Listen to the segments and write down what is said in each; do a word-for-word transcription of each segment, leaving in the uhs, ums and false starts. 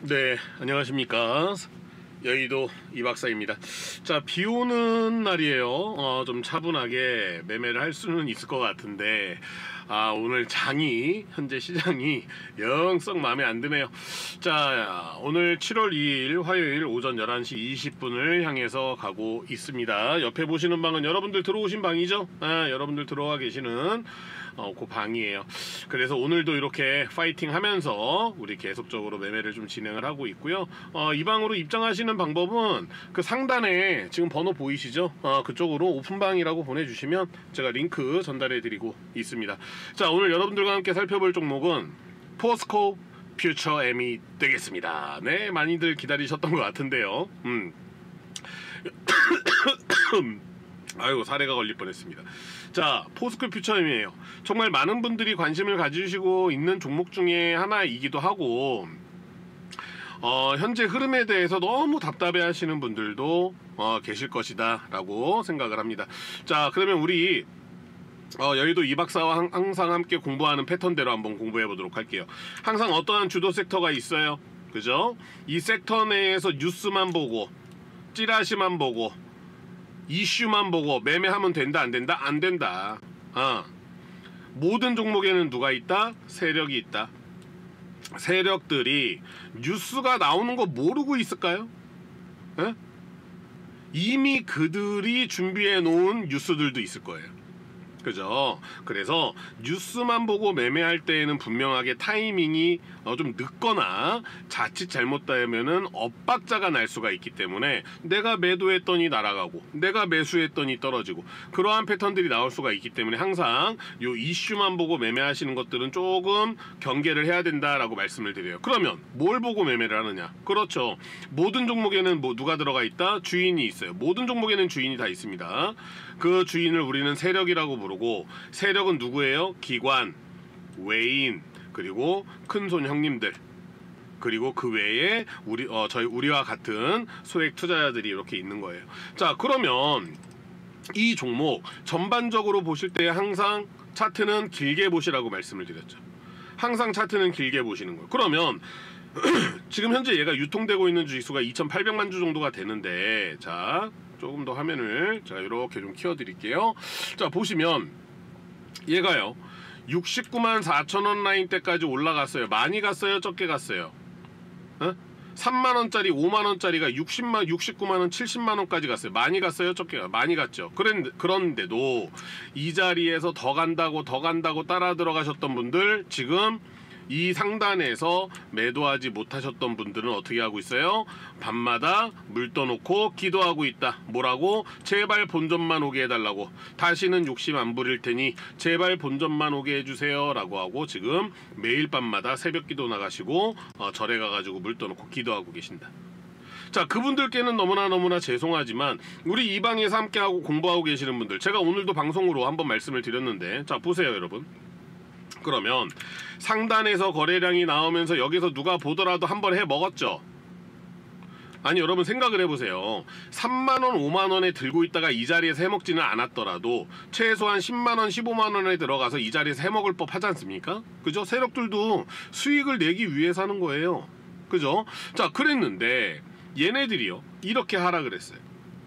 네, 안녕하십니까. 여의도 이박사입니다. 자, 비 오는 날이에요. 어, 좀 차분하게 매매를 할 수는 있을 것 같은데, 아, 오늘 장이, 현재 시장이 영 썩 마음에 안 드네요. 자, 오늘 칠월 이일 화요일 오전 열한 시 이십 분을 향해서 가고 있습니다. 옆에 보시는 방은 여러분들 들어오신 방이죠? 아, 여러분들 들어와 계시는 어, 그 방이에요. 그래서 오늘도 이렇게 파이팅 하면서 우리 계속적으로 매매를 좀 진행을 하고 있고요. 어, 이 방으로 입장하시는 방법은 그 상단에 지금 번호 보이시죠? 어, 그쪽으로 오픈방이라고 보내주시면 제가 링크 전달해 드리고 있습니다. 자, 오늘 여러분들과 함께 살펴볼 종목은 포스코 퓨처 M이 되겠습니다. 네, 많이들 기다리셨던 것 같은데요. 음. 아이고, 사례가 걸릴 뻔했습니다. 자, 포스코 퓨처엠이에요. 정말 많은 분들이 관심을 가지시고 있는 종목 중에 하나이기도 하고, 어, 현재 흐름에 대해서 너무 답답해 하시는 분들도 어, 계실 것이다 라고 생각을 합니다. 자, 그러면 우리 어, 여의도 이박사와 항상 함께 공부하는 패턴대로 한번 공부해 보도록 할게요. 항상 어떠한 주도 섹터가 있어요, 그죠? 이 섹터 내에서 뉴스만 보고 찌라시만 보고 이슈만 보고 매매하면 된다 안 된다? 안 된다. 어. 모든 종목에는 누가 있다? 세력이 있다. 세력들이 뉴스가 나오는 거 모르고 있을까요? 에? 이미 그들이 준비해 놓은 뉴스들도 있을 거예요. 그죠? 그래서 뉴스만 보고 매매할 때에는 분명하게 타이밍이 어 좀 늦거나 자칫 잘못되면은 엇박자가 날 수가 있기 때문에 내가 매도했더니 날아가고 내가 매수했더니 떨어지고 그러한 패턴들이 나올 수가 있기 때문에 항상 요 이슈만 보고 매매하시는 것들은 조금 경계를 해야 된다라고 말씀을 드려요. 그러면 뭘 보고 매매를 하느냐? 그렇죠. 모든 종목에는 뭐 누가 들어가 있다? 주인이 있어요. 모든 종목에는 주인이 다 있습니다. 그 주인을 우리는 세력이라고 부르고, 세력은 누구예요? 기관, 외인, 그리고 큰손 형님들, 그리고 그 외에 우리 어 저희 우리와 같은 소액 투자자들이 이렇게 있는 거예요. 자, 그러면 이 종목 전반적으로 보실 때 항상 차트는 길게 보시라고 말씀을 드렸죠. 항상 차트는 길게 보시는 거예요. 그러면 지금 현재 얘가 유통되고 있는 주식수가 이천팔백만 주 정도가 되는데, 자, 조금 더 화면을 제가 이렇게 좀 키워 드릴게요. 자, 보시면 얘가요 육십구만 사천 원 라인 때까지 올라갔어요. 많이 갔어요? 적게 갔어요? 어? 삼만 원짜리 오만 원짜리가 육십만, 육십구만 원, 칠십만 원까지 갔어요. 많이 갔어요? 적게 갔어요? 많이 갔죠. 그런데, 그런데도 이 자리에서 더 간다고 더 간다고 따라 들어가셨던 분들, 지금 이 상단에서 매도하지 못하셨던 분들은 어떻게 하고 있어요? 밤마다 물 떠놓고 기도하고 있다. 뭐라고? 제발 본전만 오게 해달라고. 다시는 욕심 안 부릴 테니 제발 본전만 오게 해주세요 라고 하고 지금 매일 밤마다 새벽 기도 나가시고 어, 절에 가가지고 물 떠놓고 기도하고 계신다. 자, 그분들께는 너무나 너무나 죄송하지만 우리 이 방에서 함께하고 공부하고 계시는 분들, 제가 오늘도 방송으로 한번 말씀을 드렸는데, 자, 보세요 여러분. 그러면 상단에서 거래량이 나오면서 여기서 누가 보더라도 한번 해 먹었죠? 아니, 여러분 생각을 해보세요. 삼만 원, 오만 원에 들고 있다가 이 자리에서 해먹지는 않았더라도 최소한 십만 원, 십오만 원에 들어가서 이 자리에서 해먹을 법 하지 않습니까? 그죠? 세력들도 수익을 내기 위해서 하는 거예요. 그죠? 자, 그랬는데 얘네들이요 이렇게 하락을 했어요.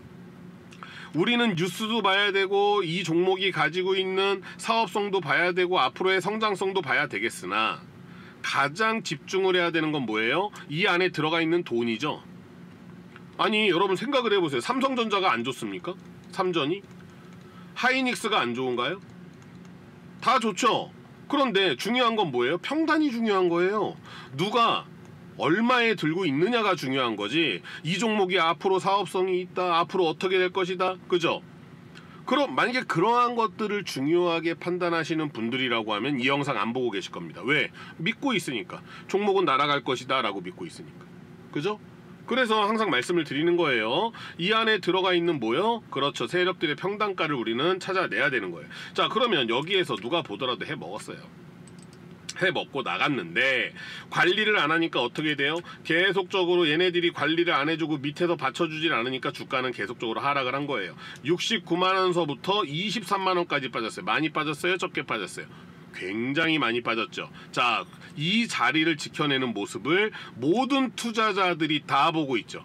우리는 뉴스도 봐야 되고 이 종목이 가지고 있는 사업성도 봐야 되고 앞으로의 성장성도 봐야 되겠으나 가장 집중을 해야 되는 건 뭐예요? 이 안에 들어가 있는 돈이죠. 아니, 여러분 생각을 해보세요. 삼성전자가 안 좋습니까? 삼전이? 하이닉스가 안 좋은가요? 다 좋죠. 그런데 중요한 건 뭐예요? 평단이 중요한 거예요. 누가 얼마에 들고 있느냐가 중요한 거지, 이 종목이 앞으로 사업성이 있다, 앞으로 어떻게 될 것이다, 그죠? 그럼 만약에 그러한 것들을 중요하게 판단하시는 분들이라고 하면 이 영상 안 보고 계실 겁니다. 왜? 믿고 있으니까. 종목은 날아갈 것이다 라고 믿고 있으니까. 그죠? 그래서 항상 말씀을 드리는 거예요. 이 안에 들어가 있는 뭐요? 그렇죠. 세력들의 평단가를 우리는 찾아내야 되는 거예요. 자, 그러면 여기에서 누가 보더라도 해 먹었어요. 해 먹고 나갔는데 관리를 안 하니까 어떻게 돼요? 계속적으로 얘네들이 관리를 안 해주고 밑에서 받쳐주질 않으니까 주가는 계속적으로 하락을 한 거예요. 육십구만 원서부터 이십삼만 원까지 빠졌어요. 많이 빠졌어요? 적게 빠졌어요? 굉장히 많이 빠졌죠. 자, 이 자리를 지켜내는 모습을 모든 투자자들이 다 보고 있죠.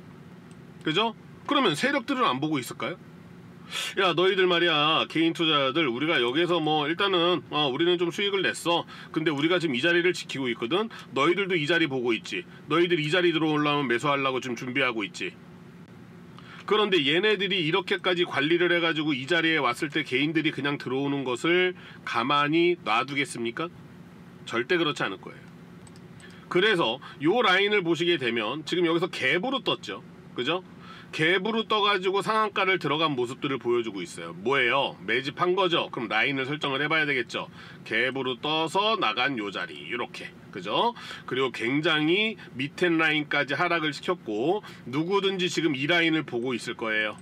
그죠? 그러면 세력들은 안 보고 있을까요? 야, 너희들 말이야, 개인 투자자들, 우리가 여기서 뭐 일단은 어, 우리는 좀 수익을 냈어. 근데 우리가 지금 이 자리를 지키고 있거든. 너희들도 이 자리 보고 있지. 너희들 이 자리 들어오려면 매수하려고 지금 준비하고 있지. 그런데 얘네들이 이렇게까지 관리를 해가지고 이 자리에 왔을 때 개인들이 그냥 들어오는 것을 가만히 놔두겠습니까? 절대 그렇지 않을 거예요. 그래서 요 라인을 보시게 되면 지금 여기서 갭으로 떴죠. 그죠? 갭으로 떠가지고 상한가를 들어간 모습들을 보여주고 있어요. 뭐예요? 매집한 거죠. 그럼 라인을 설정을 해봐야 되겠죠. 갭으로 떠서 나간 요 자리, 이렇게, 그죠? 그리고 굉장히 밑에 라인까지 하락을 시켰고, 누구든지 지금 이 라인을 보고 있을 거예요.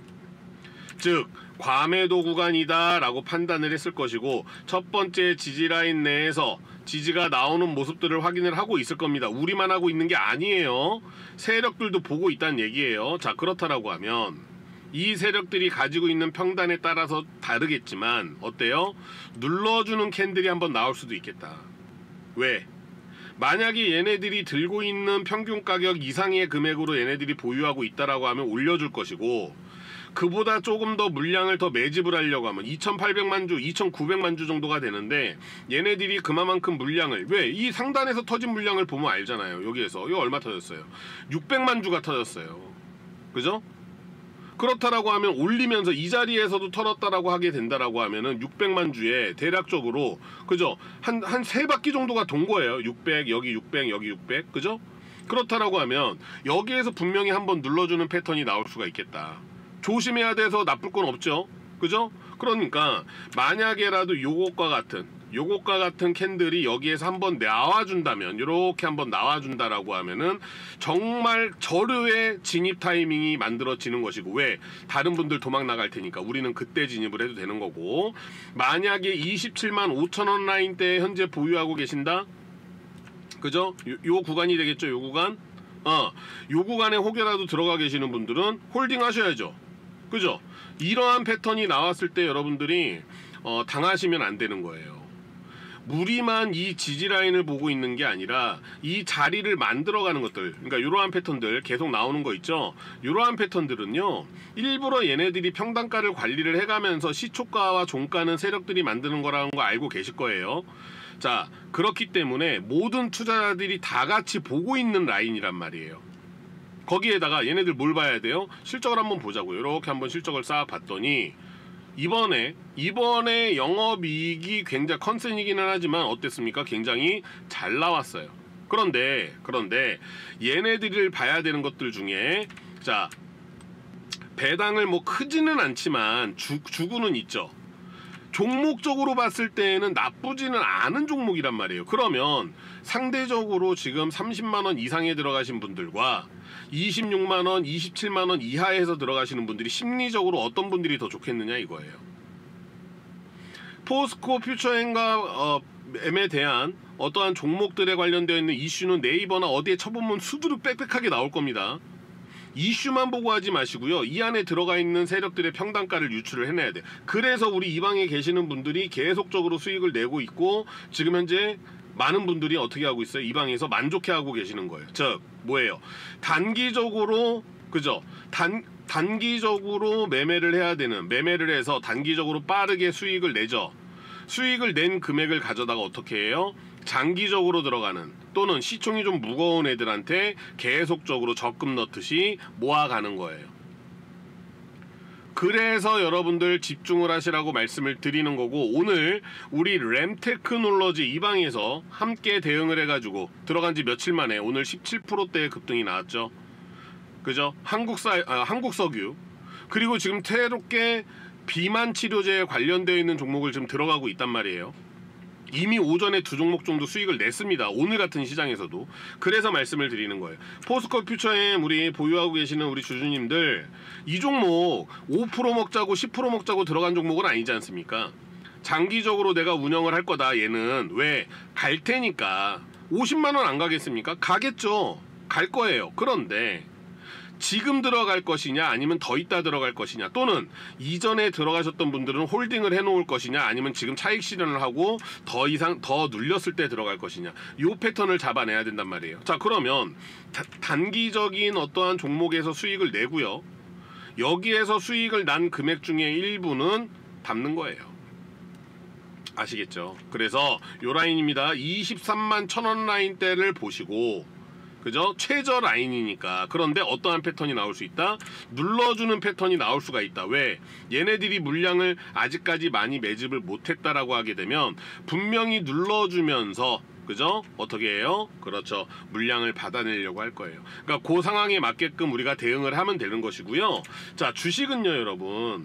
즉 과매도 구간이다 라고 판단을 했을 것이고, 첫 번째 지지 라인 내에서 지지가 나오는 모습들을 확인을 하고 있을 겁니다. 우리만 하고 있는 게 아니에요. 세력들도 보고 있다는 얘기예요. 자, 그렇다라고 하면 이 세력들이 가지고 있는 평단에 따라서 다르겠지만 어때요? 눌러주는 캔들이 한번 나올 수도 있겠다. 왜? 만약에 얘네들이 들고 있는 평균 가격 이상의 금액으로 얘네들이 보유하고 있다라고 하면 올려줄 것이고, 그보다 조금 더 물량을 더 매집을 하려고 하면 이천팔백만 주, 이천구백만 주 정도가 되는데, 얘네들이 그만큼 물량을, 왜? 이 상단에서 터진 물량을 보면 알잖아요. 여기에서 이거 얼마 터졌어요? 육백만 주가 터졌어요. 그죠? 그렇다라고 하면 올리면서 이 자리에서도 털었다라고 하게 된다라고 하면은 육백만 주에 대략적으로, 그죠? 한 한 세 바퀴 정도가 돈 거예요. 육백, 여기 육백, 여기 육백, 그죠? 그렇다라고 하면 여기에서 분명히 한번 눌러주는 패턴이 나올 수가 있겠다. 조심해야 돼서 나쁠 건 없죠. 그죠? 그러니까 만약에라도 요것과 같은 요것과 같은 캔들이 여기에서 한번 나와준다면, 이렇게 한번 나와준다라고 하면은 정말 절호의 진입 타이밍이 만들어지는 것이고, 왜? 다른 분들 도망 나갈 테니까 우리는 그때 진입을 해도 되는 거고, 만약에 이십칠만 오천 원 라인대에 현재 보유하고 계신다? 그죠? 요, 요 구간이 되겠죠. 요 구간? 어, 요 구간에 혹여라도 들어가 계시는 분들은 홀딩 하셔야죠. 그죠? 이러한 패턴이 나왔을 때 여러분들이 어, 당하시면 안 되는 거예요. 무리만 이 지지 라인을 보고 있는 게 아니라 이 자리를 만들어가는 것들, 그러니까 이러한 패턴들 계속 나오는 거 있죠. 이러한 패턴들은요, 일부러 얘네들이 평단가를 관리를 해가면서 시초가와 종가는 세력들이 만드는 거라는 거 알고 계실 거예요. 자, 그렇기 때문에 모든 투자자들이 다 같이 보고 있는 라인이란 말이에요. 거기에다가 얘네들 뭘 봐야 돼요? 실적을 한번 보자고요. 이렇게 한번 실적을 싹 봤더니 이번에 이번에 영업이익이 굉장히 컨센이기는 하지만 어땠습니까? 굉장히 잘 나왔어요. 그런데 그런데 얘네들을 봐야 되는 것들 중에, 자, 배당을 뭐 크지는 않지만 주, 주구는 있죠. 종목적으로 봤을 때는 나쁘지는 않은 종목이란 말이에요. 그러면 상대적으로 지금 삼십만 원 이상에 들어가신 분들과 이십육만 원, 이십칠만 원 이하에서 들어가시는 분들이 심리적으로 어떤 분들이 더 좋겠느냐 이거예요. 포스코 퓨처엠과 어, 엠에 대한 어떠한 종목들에 관련되어 있는 이슈는 네이버나 어디에 쳐보면 수두룩 빽빽하게 나올 겁니다. 이슈만 보고 하지 마시고요. 이 안에 들어가 있는 세력들의 평단가를 유출을 해내야 돼. 그래서 우리 이 방에 계시는 분들이 계속적으로 수익을 내고 있고, 지금 현재 많은 분들이 어떻게 하고 있어요? 이 방에서 만족해하고 계시는 거예요. 즉 뭐예요? 단기적으로, 그죠? 단 단기적으로 매매를 해야 되는, 매매를 해서 단기적으로 빠르게 수익을 내죠. 수익을 낸 금액을 가져다가 어떻게 해요? 장기적으로 들어가는, 또는 시총이 좀 무거운 애들한테 계속적으로 적금 넣듯이 모아가는 거예요. 그래서 여러분들 집중을 하시라고 말씀을 드리는 거고, 오늘 우리 램테크놀로지 이 방에서 함께 대응을 해가지고 들어간 지 며칠 만에 오늘 십칠 퍼센트대의 급등이 나왔죠. 그죠? 한국사, 아, 한국석유, 그리고 지금 새롭게 비만 치료제에 관련되어 있는 종목을 지금 들어가고 있단 말이에요. 이미 오전에 두 종목 정도 수익을 냈습니다. 오늘 같은 시장에서도. 그래서 말씀을 드리는 거예요. 포스코 퓨처엠 우리 보유하고 계시는 우리 주주님들, 이 종목 오 퍼센트 먹자고 십 퍼센트 먹자고 들어간 종목은 아니지 않습니까? 장기적으로 내가 운영을 할 거다. 얘는 왜? 갈 테니까. 오십만 원 안 가겠습니까? 가겠죠. 갈 거예요. 그런데 지금 들어갈 것이냐 아니면 더 있다 들어갈 것이냐, 또는 이전에 들어가셨던 분들은 홀딩을 해놓을 것이냐 아니면 지금 차익 실현을 하고 더 이상 더 눌렸을 때 들어갈 것이냐, 요 패턴을 잡아내야 된단 말이에요. 자, 그러면 다, 단기적인 어떠한 종목에서 수익을 내고요, 여기에서 수익을 난 금액 중에 일부는 담는 거예요. 아시겠죠? 그래서 요 라인입니다. 이십삼만 천 원 라인대를 보시고, 그죠? 최저 라인이니까. 그런데 어떠한 패턴이 나올 수 있다? 눌러주는 패턴이 나올 수가 있다. 왜? 얘네들이 물량을 아직까지 많이 매집을 못했다라고 하게 되면 분명히 눌러주면서, 그죠? 어떻게 해요? 그렇죠. 물량을 받아내려고 할 거예요. 그러니까 그 상황에 맞게끔 우리가 대응을 하면 되는 것이고요. 자, 주식은요, 여러분,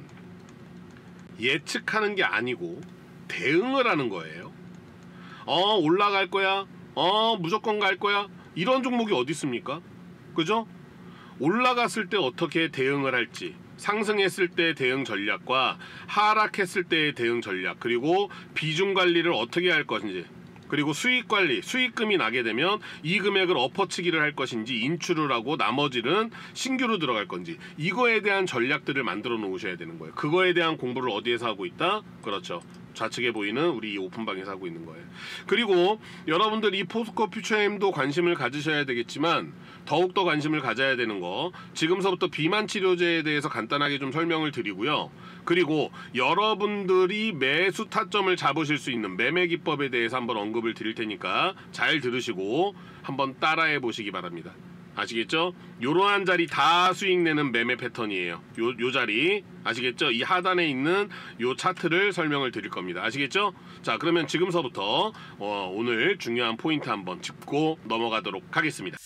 예측하는 게 아니고 대응을 하는 거예요. 어, 올라갈 거야. 어, 무조건 갈 거야. 이런 종목이 어디 있습니까? 그죠? 올라갔을 때 어떻게 대응을 할지, 상승했을 때 대응 전략과 하락했을 때의 대응 전략, 그리고 비중 관리를 어떻게 할 것인지, 그리고 수익 관리, 수익금이 나게 되면 이 금액을 엎어치기를 할 것인지, 인출을 하고 나머지는 신규로 들어갈 건지, 이거에 대한 전략들을 만들어 놓으셔야 되는 거예요. 그거에 대한 공부를 어디에서 하고 있다? 그렇죠. 좌측에 보이는 우리 이 오픈방에서 하고 있는 거예요. 그리고 여러분들 이 포스코 퓨처엠도 관심을 가지셔야 되겠지만 더욱더 관심을 가져야 되는 거, 지금서부터 비만 치료제에 대해서 간단하게 좀 설명을 드리고요. 그리고 여러분들이 매수 타점을 잡으실 수 있는 매매 기법에 대해서 한번 언급을 드릴 테니까 잘 들으시고 한번 따라해 보시기 바랍니다. 아시겠죠? 요러한 자리 다 수익 내는 매매 패턴이에요. 요, 요 자리 아시겠죠? 이 하단에 있는 요 차트를 설명을 드릴 겁니다. 아시겠죠? 자, 그러면 지금서부터 어, 오늘 중요한 포인트 한번 짚고 넘어가도록 하겠습니다.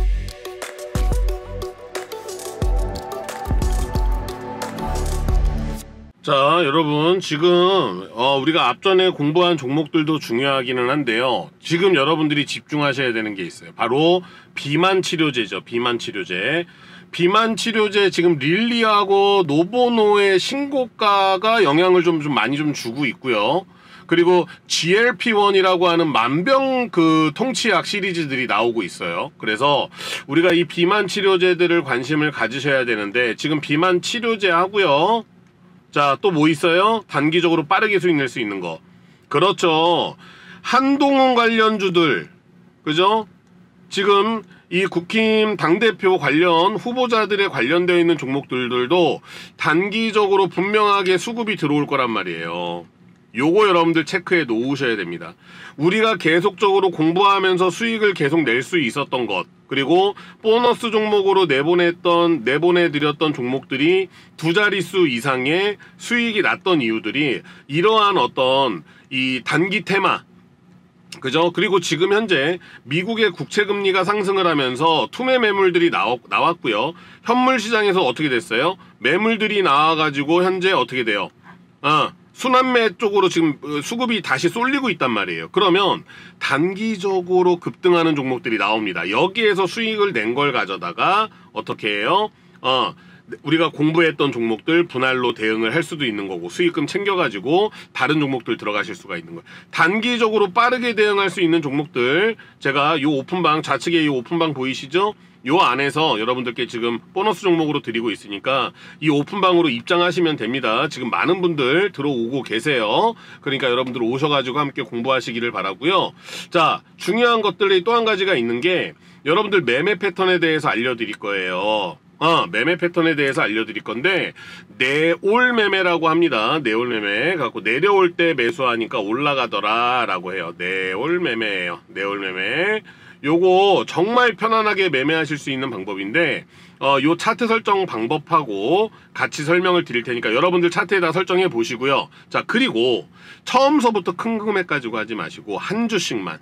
자, 여러분, 지금 어, 우리가 앞전에 공부한 종목들도 중요하기는 한데요, 지금 여러분들이 집중하셔야 되는 게 있어요. 바로 비만 치료제죠. 비만 치료제. 비만 치료제 지금 릴리하고 노보노의 신고가가 영향을 좀, 좀 많이 좀 주고 있고요. 그리고 지엘피원이라고 하는 만병 그 통치약 시리즈들이 나오고 있어요. 그래서 우리가 이 비만 치료제들을 관심을 가지셔야 되는데, 지금 비만 치료제 하고요. 자, 또 뭐 있어요? 단기적으로 빠르게 수익 낼 수 있는 거. 그렇죠. 한동훈 관련주들, 그죠? 지금 이 국힘 당대표 관련 후보자들에 관련되어 있는 종목들도 단기적으로 분명하게 수급이 들어올 거란 말이에요. 요거 여러분들 체크해 놓으셔야 됩니다. 우리가 계속적으로 공부하면서 수익을 계속 낼 수 있었던 것, 그리고 보너스 종목으로 내보냈던, 내보내드렸던 종목들이 두 자릿수 이상의 수익이 났던 이유들이 이러한 어떤 이 단기 테마, 그죠? 그리고 지금 현재 미국의 국채금리가 상승을 하면서 투매 매물들이 나왔, 나왔고요. 현물 시장에서 어떻게 됐어요? 매물들이 나와가지고 현재 어떻게 돼요? 아, 순환매 쪽으로 지금 수급이 다시 쏠리고 있단 말이에요. 그러면 단기적으로 급등하는 종목들이 나옵니다. 여기에서 수익을 낸 걸 가져다가 어떻게 해요? 어, 우리가 공부했던 종목들 분할로 대응을 할 수도 있는 거고, 수익금 챙겨가지고 다른 종목들 들어가실 수가 있는 거예요. 단기적으로 빠르게 대응할 수 있는 종목들, 제가 이 오픈방, 좌측에 이 오픈방 보이시죠? 요 안에서 여러분들께 지금 보너스 종목으로 드리고 있으니까 이 오픈방으로 입장하시면 됩니다. 지금 많은 분들 들어오고 계세요. 그러니까 여러분들 오셔가지고 함께 공부하시기를 바라고요. 자, 중요한 것들이 또 한 가지가 있는 게, 여러분들 매매 패턴에 대해서 알려드릴 거예요. 어, 매매 패턴에 대해서 알려드릴 건데, 내올 매매라고 합니다. 내올 매매. 갖고 내려올 때 매수하니까 올라가더라 라고 해요. 내올 매매예요. 내올 매매. 요거 정말 편안하게 매매하실 수 있는 방법인데, 어, 요 차트 설정 방법하고 같이 설명을 드릴 테니까 여러분들 차트에다 설정해 보시고요. 자, 그리고 처음서부터 큰 금액 가지고 하지 마시고 한 주씩만,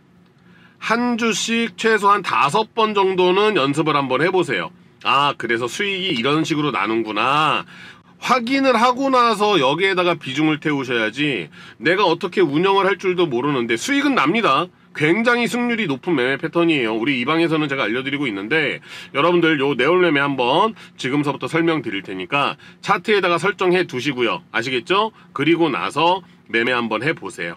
한 주씩 최소한 다섯 번 정도는 연습을 한번 해보세요. 아, 그래서 수익이 이런 식으로 나는구나. 확인을 하고 나서 여기에다가 비중을 태우셔야지, 내가 어떻게 운영을 할 줄도 모르는데 수익은 납니다. 굉장히 승률이 높은 매매 패턴이에요. 우리 이 방에서는 제가 알려드리고 있는데, 여러분들 요 내올 매매 한번 지금서부터 설명드릴 테니까 차트에다가 설정해 두시고요. 아시겠죠? 그리고 나서 매매 한번 해보세요.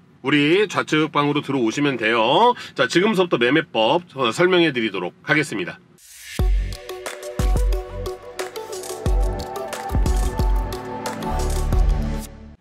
우리 좌측 방으로 들어오시면 돼요. 자, 지금서부터 매매법 설명해 드리도록 하겠습니다.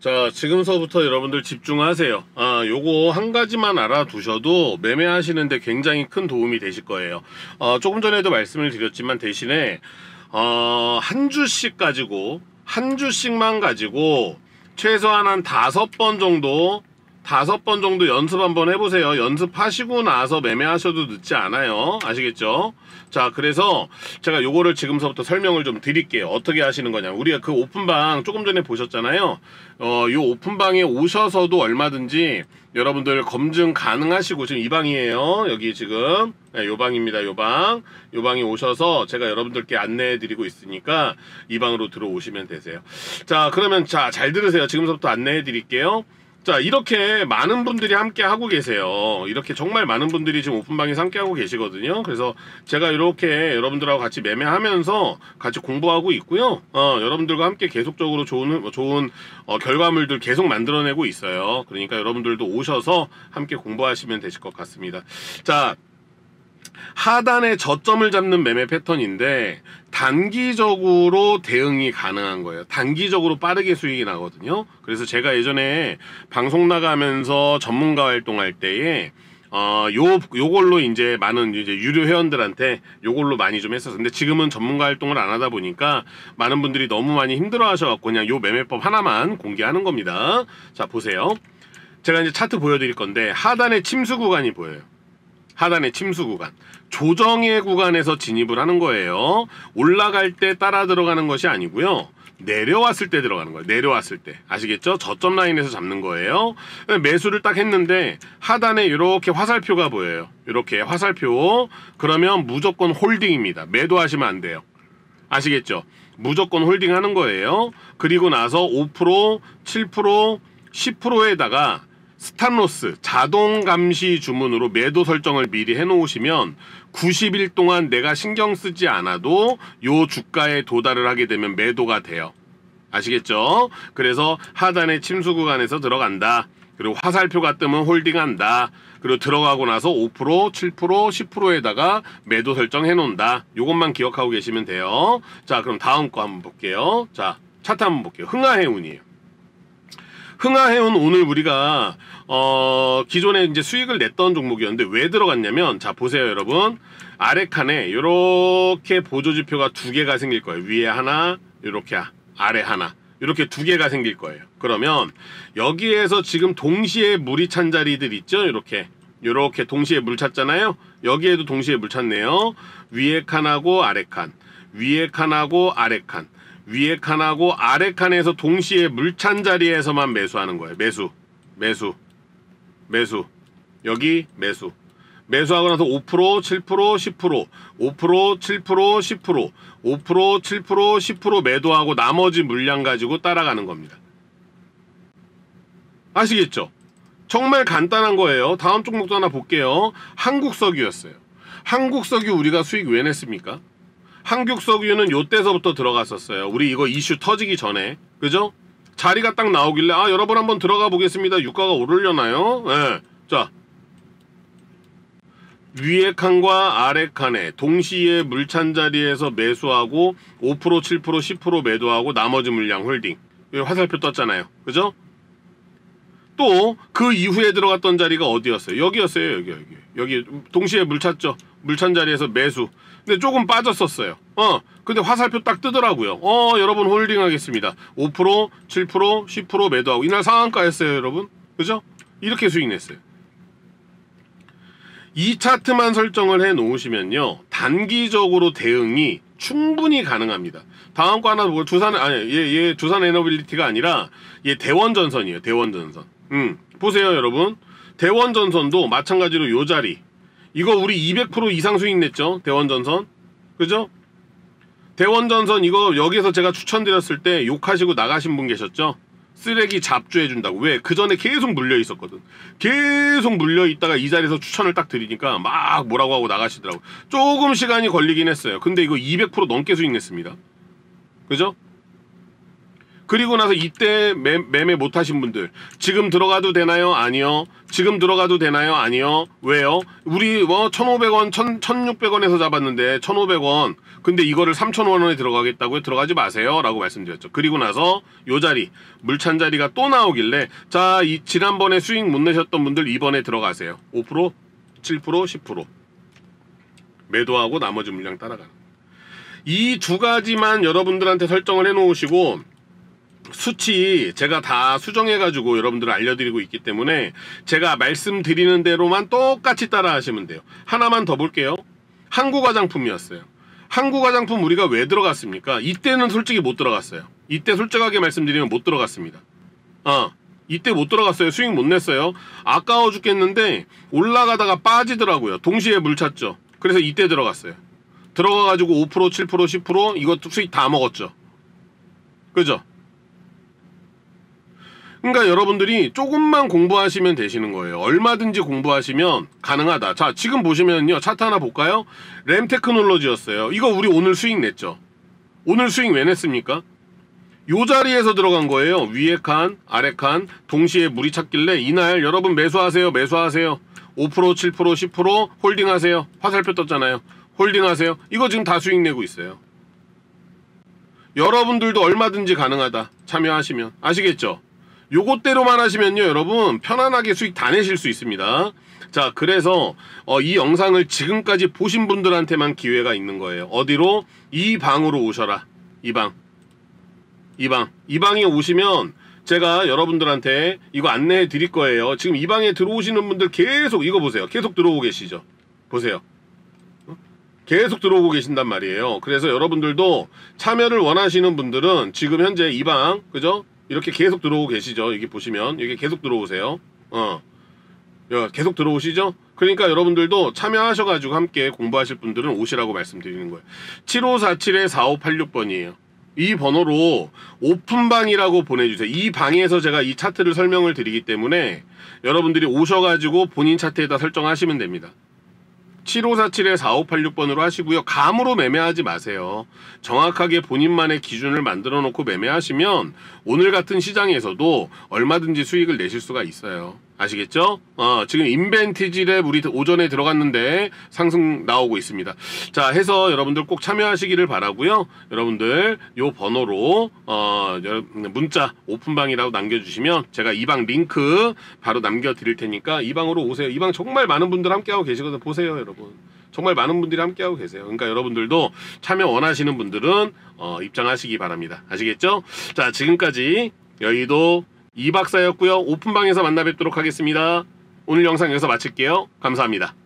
자, 지금서부터 여러분들 집중하세요. 아, 요거 한 가지만 알아두셔도 매매하시는데 굉장히 큰 도움이 되실 거예요. 어, 조금 전에도 말씀을 드렸지만 대신에 어, 한 주씩 가지고 한 주씩만 가지고 최소한 한 다섯 번 정도 다섯 번 정도 연습 한번 해보세요. 연습하시고 나서 매매하셔도 늦지 않아요. 아시겠죠? 자, 그래서 제가 요거를 지금서부터 설명을 좀 드릴게요. 어떻게 하시는 거냐. 우리가 그 오픈방 조금 전에 보셨잖아요. 어, 요 오픈방에 오셔서도 얼마든지 여러분들 검증 가능하시고, 지금 이 방이에요. 여기 지금 네, 요 방입니다. 요 방. 요 방에 오셔서 제가 여러분들께 안내해 드리고 있으니까 이 방으로 들어오시면 되세요. 자, 그러면 자, 잘 들으세요. 지금서부터 안내해 드릴게요. 자, 이렇게 많은 분들이 함께 하고 계세요. 이렇게 정말 많은 분들이 지금 오픈방에서 함께 하고 계시거든요. 그래서 제가 이렇게 여러분들하고 같이 매매하면서 같이 공부하고 있고요. 어, 여러분들과 함께 계속적으로 좋은 좋은 어, 결과물들 계속 만들어내고 있어요. 그러니까 여러분들도 오셔서 함께 공부하시면 되실 것 같습니다. 자, 하단에 저점을 잡는 매매 패턴인데 단기적으로 대응이 가능한 거예요. 단기적으로 빠르게 수익이 나거든요. 그래서 제가 예전에 방송 나가면서 전문가 활동할 때에 어, 요, 요걸로 이제 많은 이제 유료 회원들한테 요걸로 많이 좀 했었어요. 근데 지금은 전문가 활동을 안 하다 보니까 많은 분들이 너무 많이 힘들어 하셔갖고 그냥 요 매매법 하나만 공개하는 겁니다. 자, 보세요. 제가 이제 차트 보여드릴 건데 하단에 침수 구간이 보여요. 하단의 침수 구간, 조정의 구간에서 진입을 하는 거예요. 올라갈 때 따라 들어가는 것이 아니고요. 내려왔을 때 들어가는 거예요. 내려왔을 때. 아시겠죠? 저점 라인에서 잡는 거예요. 매수를 딱 했는데 하단에 이렇게 화살표가 보여요. 이렇게 화살표. 그러면 무조건 홀딩입니다. 매도하시면 안 돼요. 아시겠죠? 무조건 홀딩 하는 거예요. 그리고 나서 오 퍼센트, 칠 퍼센트, 십 퍼센트에다가 스탑로스, 자동 감시 주문으로 매도 설정을 미리 해놓으시면 구십 일 동안 내가 신경 쓰지 않아도 요 주가에 도달을 하게 되면 매도가 돼요. 아시겠죠? 그래서 하단의 침수 구간에서 들어간다. 그리고 화살표가 뜨면 홀딩한다. 그리고 들어가고 나서 오 퍼센트, 칠 퍼센트, 십 퍼센트에다가 매도 설정 해놓는다. 요것만 기억하고 계시면 돼요. 자, 그럼 다음 거 한번 볼게요. 자, 차트 한번 볼게요. 흥하해운이에요. 흥하해운 오늘 우리가 어 기존에 이제 수익을 냈던 종목이었는데 왜 들어갔냐면, 자 보세요 여러분, 아래 칸에 이렇게 보조지표가 두 개가 생길 거예요. 위에 하나, 이렇게 아래 하나, 이렇게 두 개가 생길 거예요. 그러면 여기에서 지금 동시에 물이 찬 자리들 있죠. 이렇게 이렇게 동시에 물 찼잖아요. 여기에도 동시에 물 찼네요. 위에 칸하고 아래 칸, 위에 칸하고 아래 칸, 위에 칸하고 아래 칸에서 동시에 물찬 자리에서만 매수하는 거예요. 매수, 매수, 매수. 여기 매수. 매수하고 나서 오 퍼센트, 칠 퍼센트, 십 퍼센트, 오 퍼센트, 칠 퍼센트, 십 퍼센트, 오 퍼센트, 칠 퍼센트, 십 퍼센트 매도하고 나머지 물량 가지고 따라가는 겁니다. 아시겠죠? 정말 간단한 거예요. 다음 종목도 하나 볼게요. 한국석유였어요. 한국석유 우리가 수익 왜 냈습니까? 한국석유는 요때서부터 들어갔었어요. 우리 이거 이슈 터지기 전에. 그죠? 자리가 딱 나오길래 아 여러분 한번 들어가 보겠습니다. 유가가 오르려나요? 네. 자, 위에 칸과 아래 칸에 동시에 물찬 자리에서 매수하고 오 퍼센트, 칠 퍼센트, 십 퍼센트 매도하고 나머지 물량 홀딩. 여기 화살표 떴잖아요. 그죠? 또 그 이후에 들어갔던 자리가 어디였어요? 여기였어요. 여기 여기. 여기 동시에 물 찼죠. 물찬 자리에서 매수. 근데 조금 빠졌었어요. 어, 근데 화살표 딱 뜨더라고요. 어, 여러분 홀딩 하겠습니다. 오 퍼센트, 칠 퍼센트, 십 퍼센트 매도하고 이날 상한가였어요, 여러분. 그죠? 이렇게 수익 냈어요. 이 차트만 설정을 해 놓으시면요, 단기적으로 대응이 충분히 가능합니다. 다음 거 하나 보고, 두산 아니 얘, 얘 두산 에너빌리티가 아니라 얘 대원전선이에요. 대원전선. 음, 보세요, 여러분. 대원전선도 마찬가지로 요 자리. 이거 우리 이백 퍼센트 이상 수익 냈죠? 대원전선. 그죠? 대원전선 이거 여기서 제가 추천드렸을 때 욕하시고 나가신 분 계셨죠? 쓰레기 잡주해준다고. 왜? 그 전에 계속 물려 있었거든. 계속 물려 있다가 이 자리에서 추천을 딱 드리니까 막 뭐라고 하고 나가시더라고. 조금 시간이 걸리긴 했어요. 근데 이거 이백 퍼센트 넘게 수익 냈습니다. 그죠? 그리고 나서 이때 매, 매매 못하신 분들 지금 들어가도 되나요? 아니요. 지금 들어가도 되나요? 아니요. 왜요? 우리 뭐 천오백 원, 천육백 원에서 잡았는데 천오백 원 근데 이거를 삼천 원에 들어가겠다고요? 들어가지 마세요 라고 말씀드렸죠. 그리고 나서 요 자리 물찬 자리가 또 나오길래 자, 이 지난번에 수익 못 내셨던 분들 이번에 들어가세요. 오 퍼센트, 칠 퍼센트, 십 퍼센트 매도하고 나머지 물량 따라가는 이 두 가지만 여러분들한테 설정을 해 놓으시고 수치 제가 다 수정해가지고 여러분들 알려드리고 있기 때문에 제가 말씀드리는 대로만 똑같이 따라 하시면 돼요. 하나만 더 볼게요. 한국화장품이었어요. 한국화장품 우리가 왜 들어갔습니까? 이때는 솔직히 못 들어갔어요. 이때 솔직하게 말씀드리면 못 들어갔습니다. 어, 이때 못 들어갔어요. 수익 못 냈어요. 아까워 죽겠는데 올라가다가 빠지더라고요. 동시에 물 찼죠. 그래서 이때 들어갔어요. 들어가가지고 오 퍼센트, 칠 퍼센트, 십 퍼센트 이것도 수익 다 먹었죠. 그죠? 그러니까 여러분들이 조금만 공부하시면 되시는 거예요. 얼마든지 공부하시면 가능하다. 자, 지금 보시면요. 차트 하나 볼까요? 램테크놀로지였어요. 이거 우리 오늘 수익 냈죠. 오늘 수익 왜 냈습니까? 요 자리에서 들어간 거예요. 위에 칸, 아래 칸 동시에 물이 찼길래 이날 여러분 매수하세요. 매수하세요. 오 퍼센트, 칠 퍼센트, 십 퍼센트 홀딩하세요. 화살표 떴잖아요. 홀딩하세요. 이거 지금 다 수익 내고 있어요. 여러분들도 얼마든지 가능하다. 참여하시면. 아시겠죠? 요것대로만 하시면요 여러분 편안하게 수익 다 내실 수 있습니다. 자, 그래서 어, 이 영상을 지금까지 보신 분들한테만 기회가 있는 거예요. 어디로? 이 방으로 오셔라. 이 방. 이 방. 이 방에 오시면 제가 여러분들한테 이거 안내해 드릴 거예요. 지금 이 방에 들어오시는 분들 계속 이거 보세요. 계속 들어오고 계시죠. 보세요. 계속 들어오고 계신단 말이에요. 그래서 여러분들도 참여를 원하시는 분들은 지금 현재 이 방, 그죠? 이렇게 계속 들어오고 계시죠. 여기 보시면 여기 계속 들어오세요. 어, 계속 들어오시죠. 그러니까 여러분들도 참여하셔가지고 함께 공부하실 분들은 오시라고 말씀드리는 거예요. 칠오사칠 사오팔육 번이에요 이 번호로 오픈방이라고 보내주세요. 이 방에서 제가 이 차트를 설명을 드리기 때문에 여러분들이 오셔가지고 본인 차트에다 설정하시면 됩니다. 칠오사칠 사오팔육 번으로 하시고요. 감으로 매매하지 마세요. 정확하게 본인만의 기준을 만들어 놓고 매매하시면 오늘 같은 시장에서도 얼마든지 수익을 내실 수가 있어요. 아시겠죠? 어, 지금 인벤티지랩 우리 오전에 들어갔는데 상승 나오고 있습니다. 자, 해서 여러분들 꼭 참여하시기를 바라고요. 여러분들 요 번호로 어, 문자 오픈방이라고 남겨주시면 제가 이 방 링크 바로 남겨드릴 테니까 이 방으로 오세요. 이 방 정말 많은 분들 함께하고 계시거든요. 보세요 여러분. 정말 많은 분들이 함께하고 계세요. 그러니까 여러분들도 참여 원하시는 분들은 어, 입장하시기 바랍니다. 아시겠죠? 자, 지금까지 여의도 이 박사였고요. 오픈방에서 만나 뵙도록 하겠습니다. 오늘 영상 여기서 마칠게요. 감사합니다.